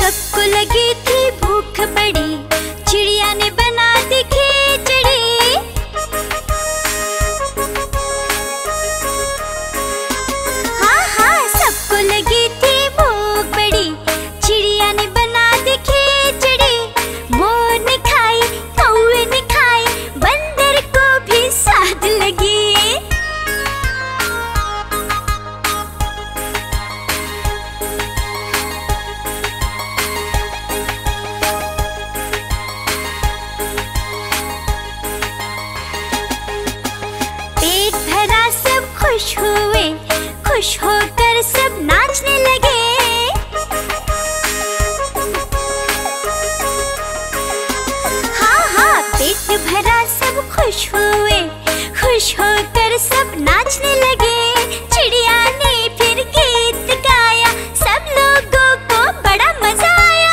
सबको लगी थी भूख बड़ी, चिड़िया ने बना दी खिचड़ी। हाँ हाँ सबको लगी थी भूख बड़ी, चिड़िया ने बना दी खिचड़ी। मोर ने खाई, कौवे ने खाई, बंदर को भी स्वाद लगी। खुश हुए, खुश होकर सब नाचने लगे। हाँ हाँ पेट भरा सब खुश हुए, खुश होकर सब नाचने लगे। चिड़िया ने फिर गीत गाया, सब लोगों को बड़ा मजा आया।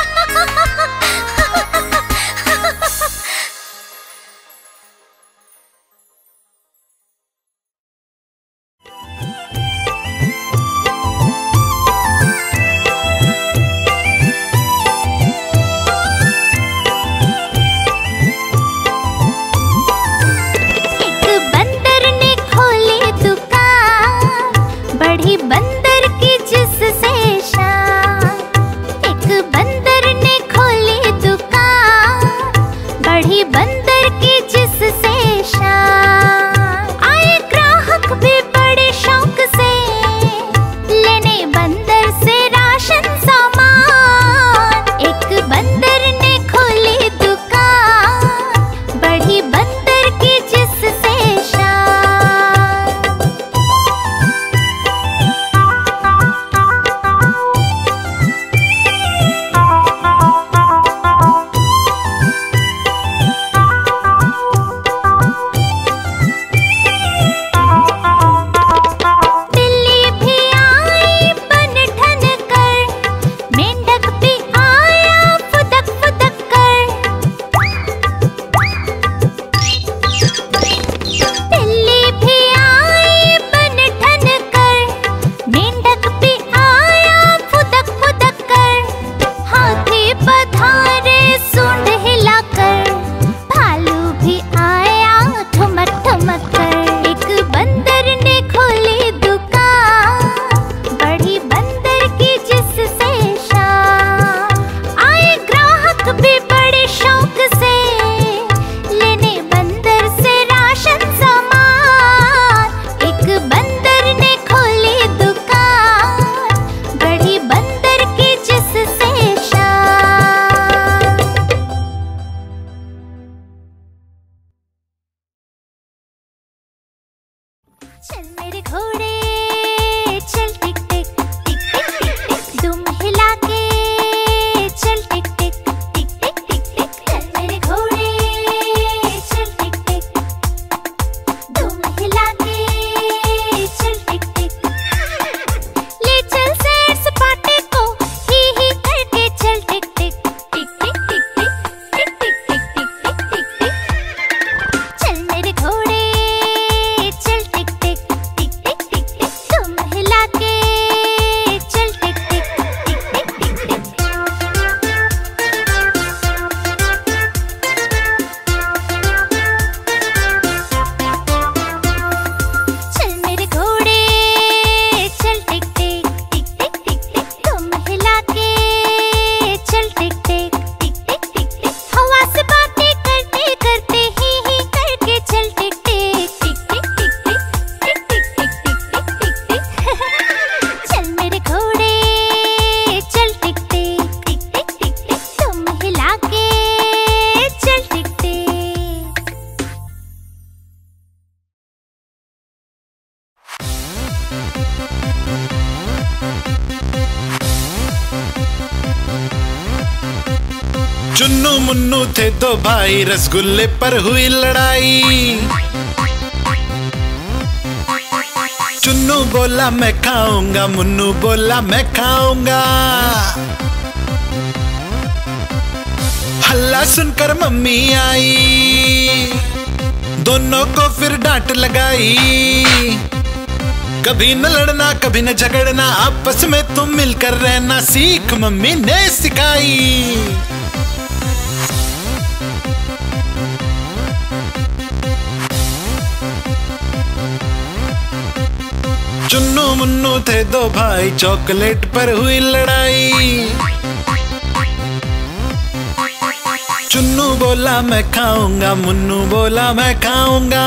चल मेरे घोड़े चल टिक टिक टिक टिक टिक टिक, दुम हिला के चल टिक टिक टिक टिक टिक टिक। चल मेरे घोड़े चल टिक टिक, दुम हिला के चल टिक टिक। ले चल सैर सपाटे को ही करके चल टिक टिक टिक टिक टिक टिक टिक टिक टिक टिक टिक टिक टिक। चल मेरे घोड़े चुन्नू मुन्नू थे दो भाई, रसगुल्ले पर हुई लड़ाई। चुन्नू बोला मैं खाऊंगा, मुन्नू बोला मैं खाऊंगा। हल्ला सुनकर मम्मी आई, दोनों को फिर डांट लगाई। कभी न लड़ना कभी न झगड़ना, आपस में तुम मिलकर रहना, सीख मम्मी ने सिखाई। चुन्नू मुन्नू थे दो भाई, चॉकलेट पर हुई लड़ाई। चुन्नू बोला मैं खाऊंगा, मुन्नू बोला मैं खाऊंगा।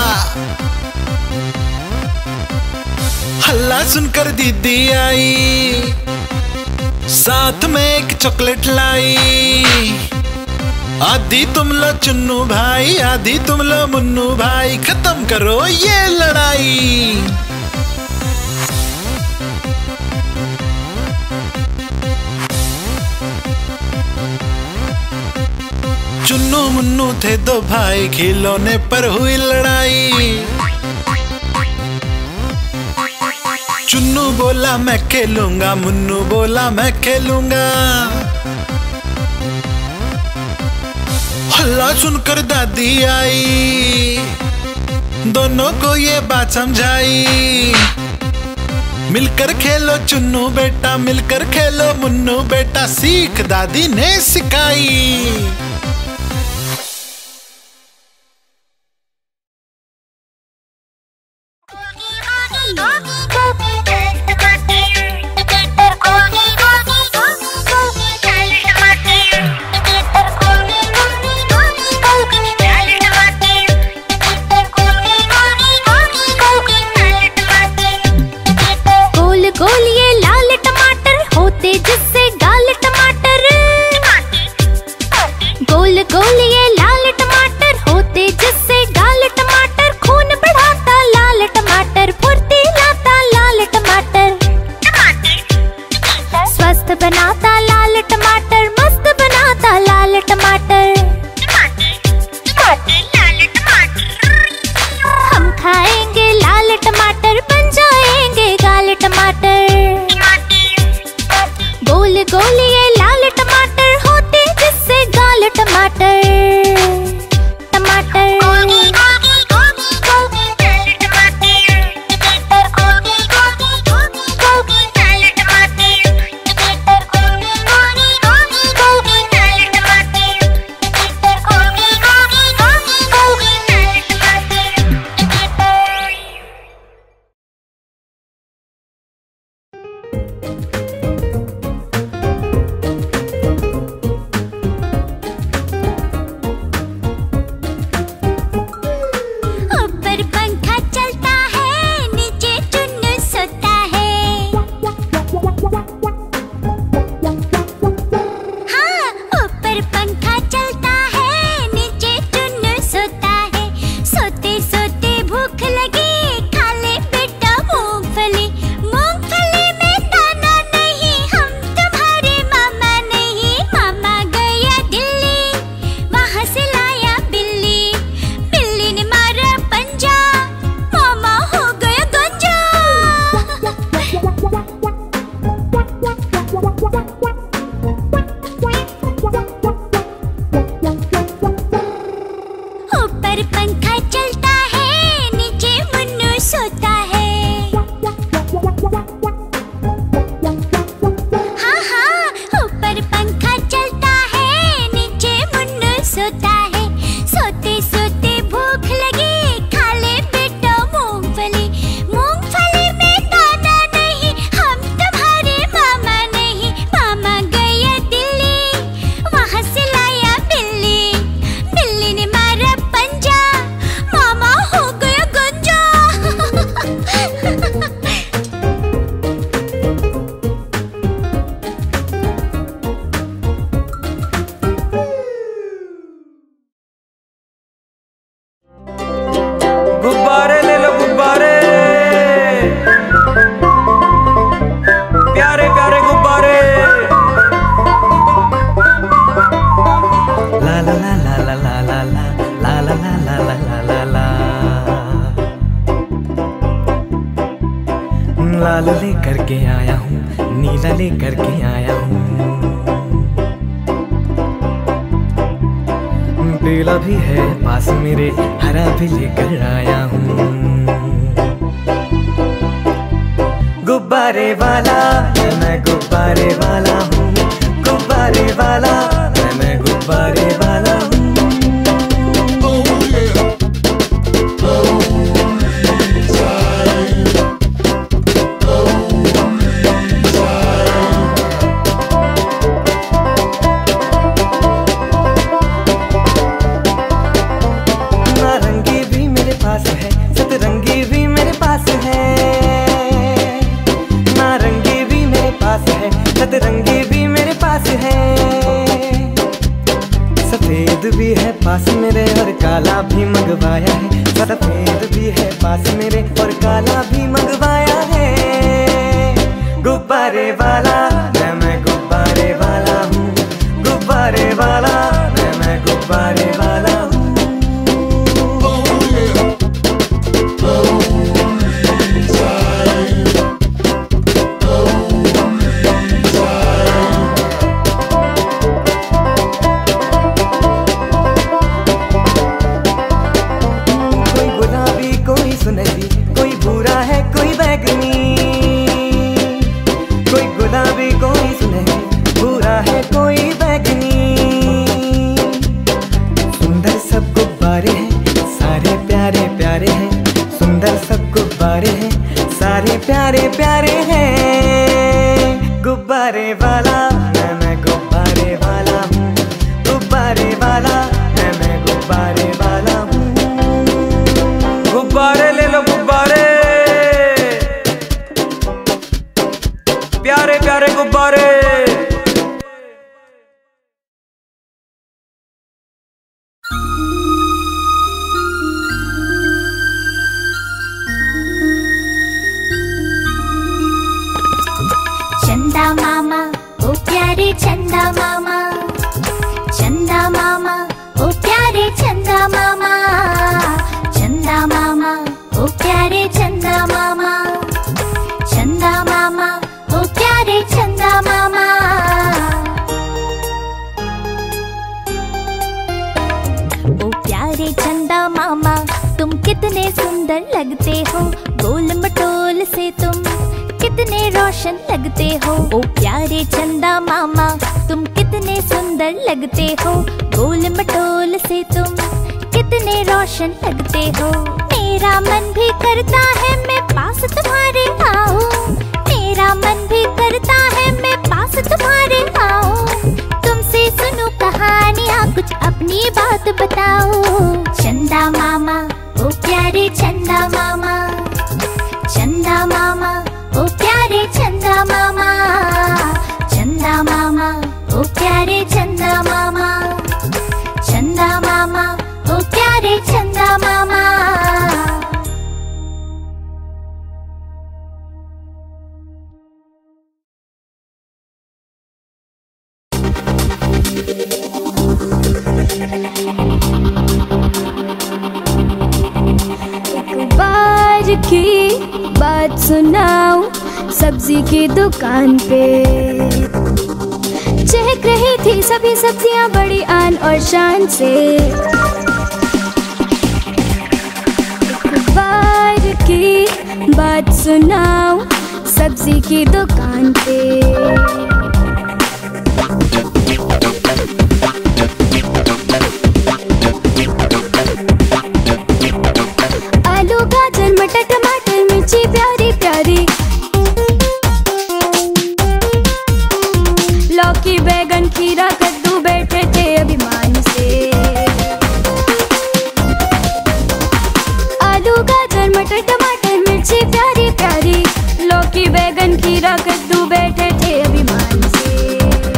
हल्ला सुनकर दीदी आई, साथ में एक चॉकलेट लाई। आधी तुम लो चुन्नू भाई, आधी तुम लो मुन्नू भाई, खत्म करो ये लड़ाई। चुन्नू मुन्नू थे दो भाई, खिलौने पर हुई लड़ाई। चुन्नू बोला मैं खेलूंगा, मुन्नू बोला मैं खेलूंगा। हल्ला सुनकर दादी आई, दोनों को ये बात समझाई। मिलकर खेलो चुन्नू बेटा, मिलकर खेलो मुन्नू बेटा, सीख दादी ने सिखाई। बनाता लाल टमाटर, मस्त बनाता लाल टमाटर। हम खाएंगे लाल टमाटर, बन जाएंगे गाल टमाटर। गोल गोल ये लाल टमाटर होते जिससे गाल टमाटर। टमाटर लाल लेकर के आया हूँ, नीला लेकर के आया हूँ, पीला भी है पास मेरे, हरा भी लेकर आया हूँ। गुब्बारे वाला मैं गुब्बारे वाला हूँ, गुब्बारे वाला मैं गुब्बारे वाला हूँ। नारंगी भी मेरे पास है, सतरंगी भी मेरे पास है, नारंगी भी मेरे पास है, सतरंगी भी मेरे पास है, सफेद भी है पास मेरे और काला भी मंगवाया है, सफेद भी है पास मेरे और काला भी मंगवाया है। गुब्बारे वाला मैं गुब्बारे वाला हूँ, गुब्बारे वाला मैं गुब्बारे वाला हूँ। कोई भूरा है कोई बैगनी, कोई गुलाबी कोई सुनहरी, भूरा है कोई बैगनी। सुंदर सब गुब्बारे हैं सारे प्यारे प्यारे हैं, सुंदर सब गुब्बारे हैं सारे प्यारे प्यारे हैं। गुब्बारे वाला मैं गुब्बारे वाला हूँ, गुब्बारे वाला मैं गुब्बारे वाला हूँ। गुब्बारे ले लो गुब्बारे, प्यारे प्यारे गुब्बारे। चंदा मामा ओ प्यारे चंदा मामा, चंदा मामा ओ प्यारे चंदा मामा, चंदा मामा ओ प्यारे चंदा मामा, चंदा मामा ओ प्यारे चंदा मामा। ओ प्यारे चंदा मामा तुम कितने सुंदर लगते हो, गोल मटोल से तुम कितने रोशन लगते हो। ओ प्यारे चंदा मामा तुम कितने सुंदर लगते हो, गोल मटोल से तुम कितने रोशन लगते हो। मेरा मन भी करता है मैं पास तुम्हारे आऊं, मेरा मन भी करता है मैं पास तुम्हारे आऊं। तुमसे सुनूं कहानियाँ कुछ अपनी बात बताओ। चंदा मामा ओ प्यारे चंदा मामा, चंदा मामा ओ प्यारे चंदा मामा, चंदा मामा ओ प्यारे चंदा मामा, चंदा मामा ओ प्यारे चंदा मामा। एक बार की बात सुनाऊं, सब्जी की दुकान पे चहक रही थी सभी सब्जियां बड़ी आन और शान से। एक बार की बात सुनाऊं, सब्जी की दुकान पे आलू गाजर मटर टमाटर मिर्ची प्यारी प्यारी, लौकी बैगन खीरा कद्दू बैठे थे अभिमान से। आलू गाजर मटर टमाटर मिर्ची प्यारी प्यारी, लौकी बैगन खीरा कद्दू बैठे थे अभिमान से।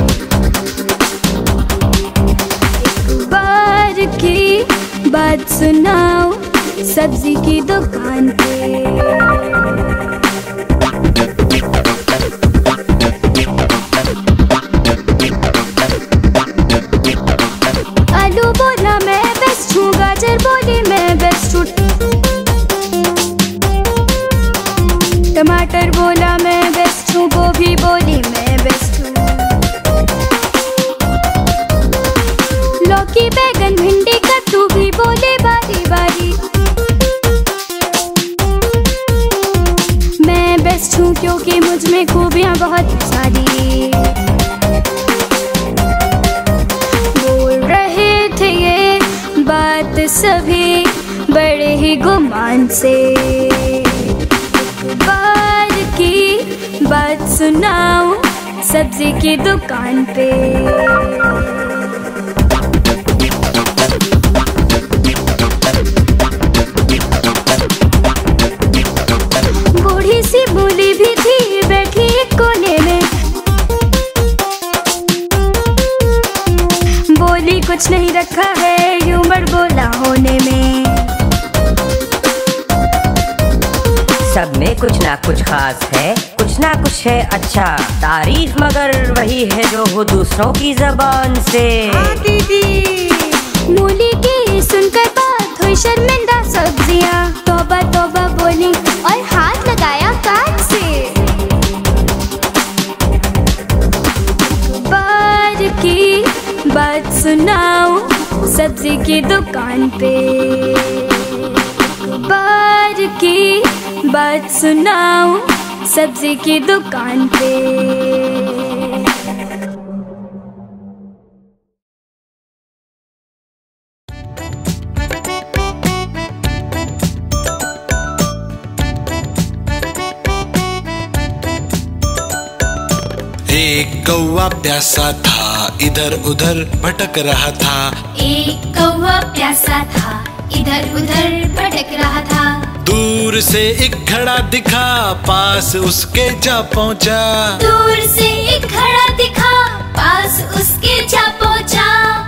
एक बार की बात सुनाओ, सब्जी की दुकान पे आलू बोला मैं बेस्ट हूँ, गाजर बोली मैं बेस्ट हूँ, टमाटर बोला मैं बेस्ट हूँ, गोभी बोली मैं बेस्ट हूँ, लौकी बैगन भिंडी कद्दू भी बोले बारी बारी, बहुत सारी। बोल रहे थे ये बात सभी बड़े ही गुमान से। बार की बात सुनाऊं सब्जी की दुकान पे। बूढ़ी सी बूली भी थी बैठी एक कोने में। बोली कुछ नहीं रखा है यूं बड़बोला होने में। सब में कुछ ना कुछ खास है, कुछ ना कुछ है अच्छा। तारीफ मगर वही है जो हो दूसरों की जबान से। मूली की सुनकर बात हुई शर्मिंदा सब्जियां। तौबा तौबा बोली और हाथ लगाया कान से। बार की बात सुनाऊं सब्जी की दुकान पे। बार की बात सुनाऊं सब्जी की दुकान पे। एक कौवा प्यासा था इधर उधर भटक रहा था। एक कौवा प्यासा था इधर उधर भटक रहा था। दूर से एक घड़ा दिखा पास उसके जा पहुंचा। दूर से एक घड़ा दिखा पास उसके जा पहुंचा।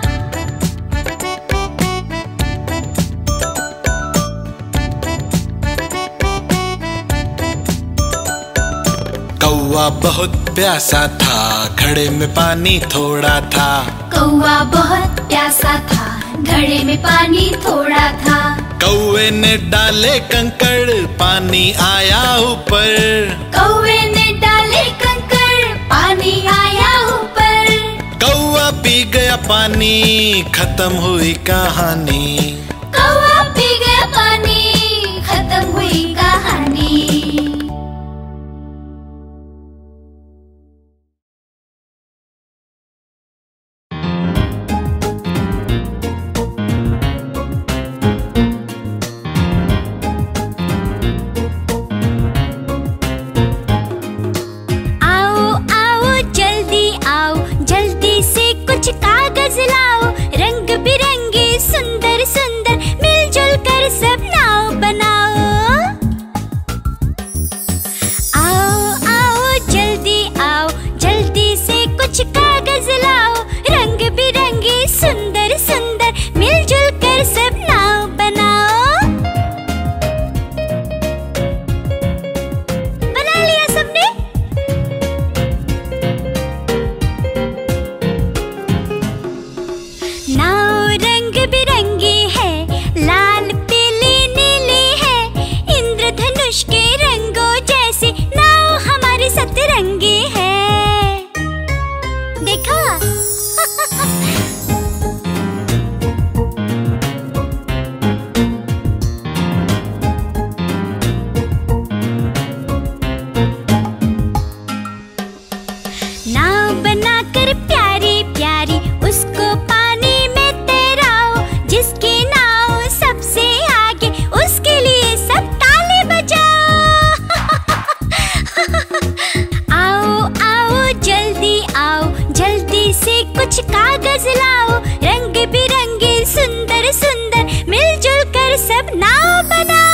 कौवा बहुत प्यासा था घड़े में पानी थोड़ा था। कौवा बहुत प्यासा था घड़े में पानी थोड़ा था। कौवे ने डाले कंकड़ पानी आया ऊपर। कौवे ने डाले कंकड़ पानी आया ऊपर। कौवा पी गया पानी खत्म हुई कहानी। कौवा पी गया पानी खत्म हुई कहानी। कागज लाओ रंग बिरंगे सुंदर सुंदर मिलजुल कर सब नाव बनाओ। आओ आओ जल्दी से कुछ कागज लाओ रंग बिरंगे सुंदर सुंदर मिलजुल कर सब नाव बनाओ। बना लिया सबने? नाव रंग बिरंगी है लाल पीली नीली है। इंद्रधनुष के रंगों जैसी नाव हमारी सतरंगी है। देखा? नाव बनाकर प्यारी प्यारी उसको पानी में तैराओ। जिसकी नाव सबसे आगे उसके लिए सब ताली बजाओ। आओ जल्दी से कुछ कागज लाओ रंग बिरंगे सुंदर सुंदर मिलजुल कर सब नाव बनाओ।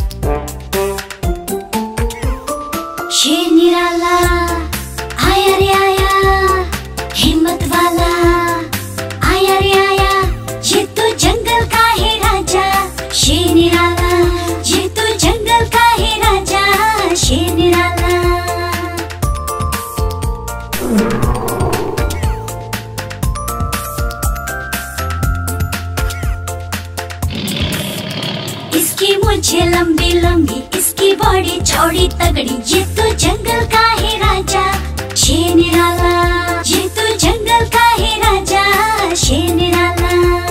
शेर निराला आया रे इसकी मुझे लंबी लंबी, इसकी बॉडी चौड़ी तगड़ी, ये तो जंगल का है राजा शेर निराला, ये तो जंगल का है राजा शेर निराला।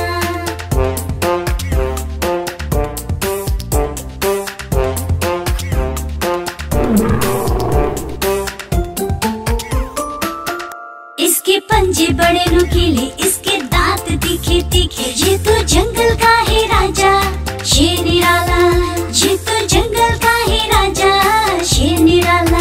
इसके पंजे बड़े नुकीले, इसके दांत तीखे तीखे, ये तो जंगल का है राजा शेर निराला, ये तो जंगल का है राजा शेर निराला।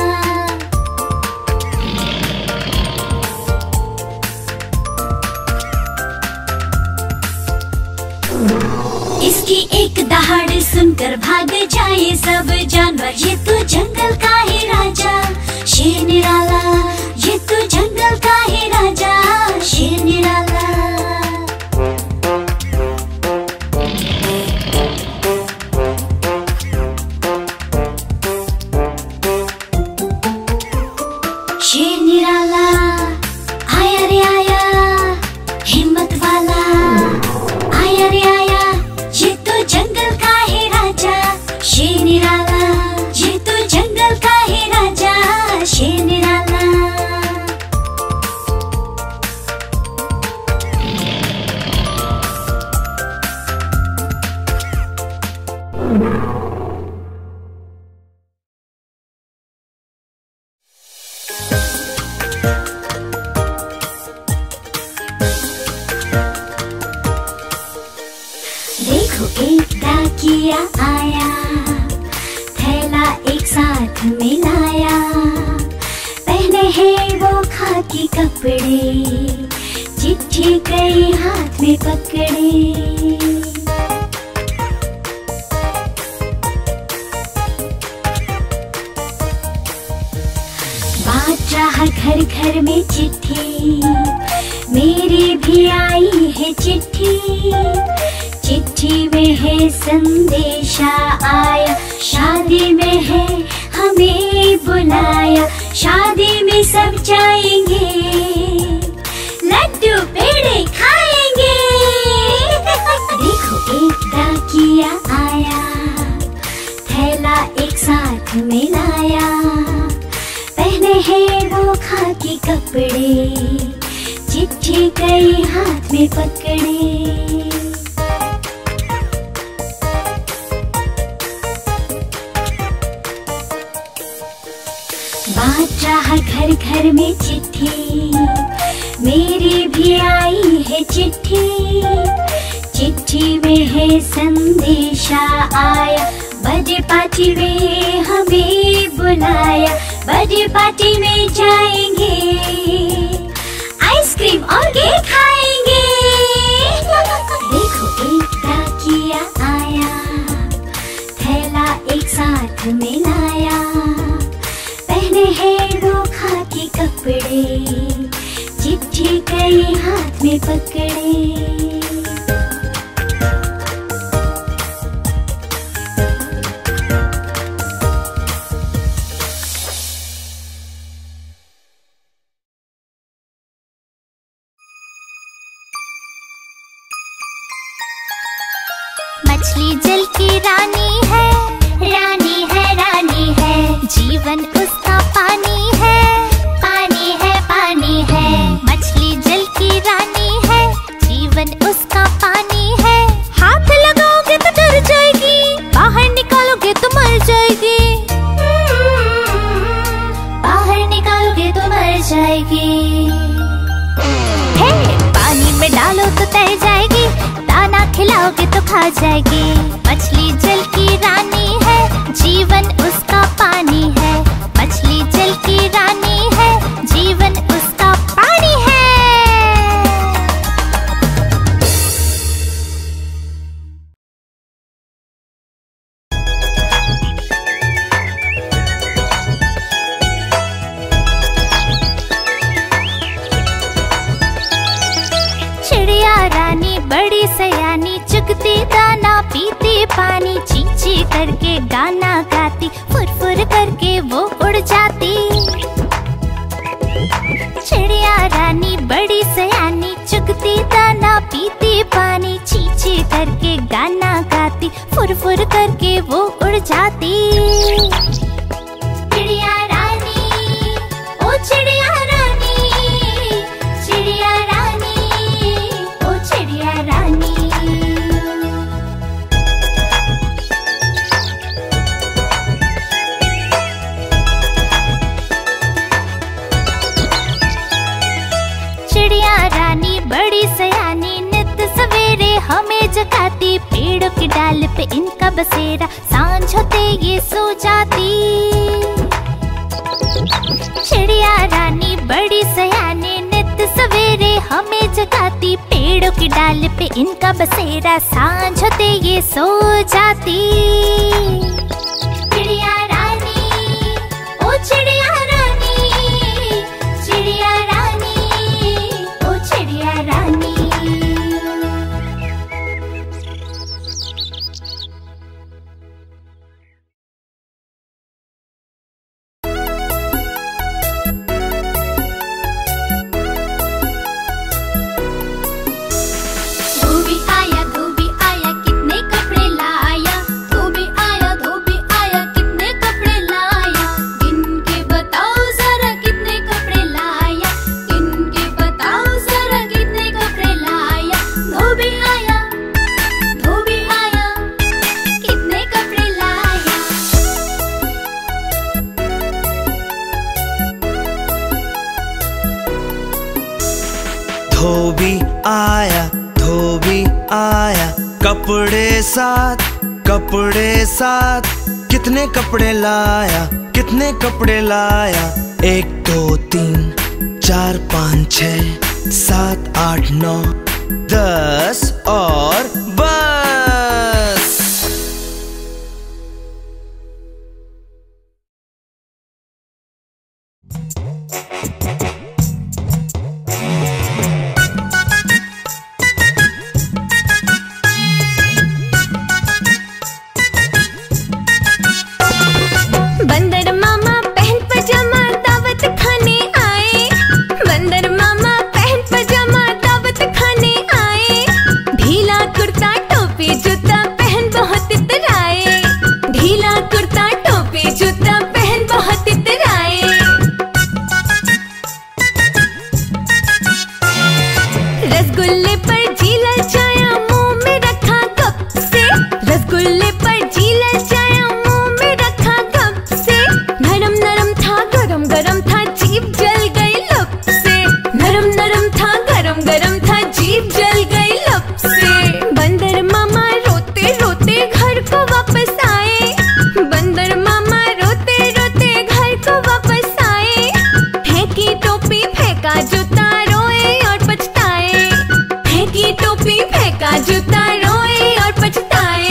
इसकी एक दहाड़ सुनकर भाग जाए सब जानवर, ये तो जंगल का है राजा शेर निराला, ये तो जंगल का है राजा शेर निराला। शेर निराला आया रे आया, हिम्मत वाला आया रे आया, ये तो जंगल का है राजा शेर निराला, ये तो जंगल का है राजा शेर निराला। देखो एक डाकिया आया, थैला एक साथ मिलाया, पहने हैं वो खाकी कपड़े, चिट्ठी कई हाथ में पकड़े। बात रहा घर घर में चिट्ठी, मेरी भी आई है चिट्ठी, चिट्ठी में है संदेशा आया, शादी में है हमें बुलाया, शादी में सब जाएंगे, लड्डू पेड़े खाएंगे। देखो एक डाकिया आया, थैला एक साथ मिलाया, पहने हैं वो खाकी कपड़े, चिट्ठी कई हाथ में पकड़े। बात रहा घर घर में चिट्ठी, मेरी भी आई है चिट्ठी, चिट्ठी में है संदेशा आया, बर्थडे पार्टी में हमें बुलाया, बर्थडे पार्टी में जाएंगे, आइसक्रीम और केक खाएंगे। देखो एक डाकिया आया, थैला एक साथ मिलाया, पहने हैं वो खाकी कपड़े, चिट्ठी कई हाथ में पकड़े। मछली जल की रानी है, रानी है, रानी है, जीवन उसका पानी है, पानी है, पानी है। मछली जल की रानी है, जीवन उसका पानी है। हाथ लगाओगे तो डर जाएगी, बाहर निकालोगे तो मर जाएगी, बाहर निकालोगे तो मर जाएगी। हे पानी में डालो तो तैर जाएगी, दाना खिलाओगे तो खा जाएगी। मछली जल की रानी है, जीवन उसका पानी है। मछली जल की रानी है, जीवन उसका पानी है। चिड़िया रानी बड़ी सयानी, चुगती दाना पीती पानी, चींची कर फुर फुर करके वो उड़ जाती। चिड़िया रानी, ओ चिड़िया रानी, चिड़िया रानी, ओ चिड़िया रानी। चिड़िया रानी बड़ी सयानी, नित सवेरे हमें जगाती। पेड़ों की डाल पे इनका बसेरा, सांझ होते ये सो जाती। चिड़िया रानी बड़ी सयानी, नित सवेरे हमें जगाती। पेड़ों की डाल पे इनका बसेरा, सांझ होते ये सो जाती। चिड़िया रानी, ओ चिड़िया रानी, चिड़िया रानी, ओ चिड़िया रानी। धोबी आया, धोबी आया, कितने कपड़े लाया। धोबी आया, धोबी आया, कितने कपड़े लाया। गिन के बताओ जरा कितने कपड़े लाया। गिन के बताओ जरा कितने कपड़े लाया। धोबी आया, धोबी आया, कितने कपड़े लाया। धोबी आया, धोबी आया, कपड़े साथ, कपड़े साथ। कितने कपड़े लाया, कितने कपड़े लाया। 1 2 3 4 5 6 7 8 9 10 और बस। बंदर मामा पहन पजामा दावत खाने आए। बंदर मामा पहन पजामा दावत खाने आए। ढीला कुर्ता टोपी जूता पहन बहुत इतराए। ढीला कुर्ता टोपी जूता पहन बहुत इतराए। रसगुल्ले पर जी ललचाया, मुंह में रखा कप से। रसगुल्ले पर जी ललचाया, मुंह में रखा कप से। नरम नरम था, गरम गरम था, जीभ जल गई लप से। नरम नरम था, गरम गरम था, जीभ जल गई लप से। बंदर मामा रोते रोते घर को वापस आए। बंदर मामा रोते रोते घर को वापस आए। फेंकी टोपी फेंका जूता, रोए और पछताए। फेंकी टोपी फेंका जूता, रोए और पछताए।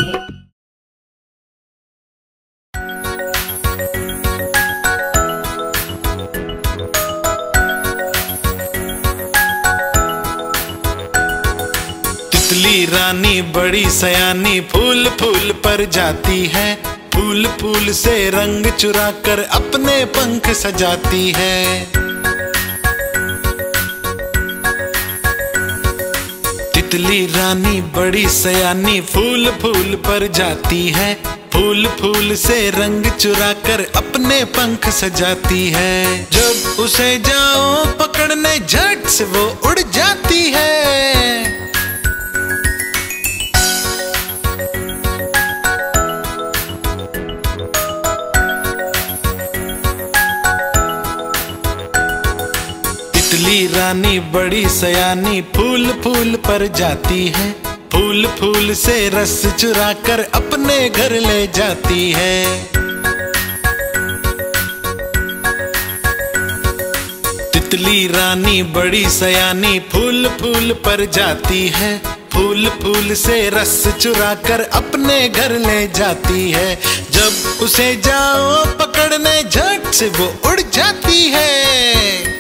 तितली रानी बड़ी सयानी, फूल फूल पर जाती है। फूल फूल से रंग चुरा कर अपने पंख सजाती है। तितली रानी बड़ी सयानी, फूल फूल पर जाती है। फूल फूल से रंग चुरा कर अपने पंख सजाती है। जब उसे जाओ पकड़ने झट से वो उड़ जाती है। तितली रानी बड़ी सयानी, फूल फूल पर जाती है। फूल फूल से रस चुरा कर अपने घर ले जाती है। तितली रानी बड़ी सयानी, फूल फूल पर जाती है। फूल फूल से रस चुरा कर अपने घर ले जाती है। जब उसे जाओ पकड़ने झट से वो उड़ जाती है।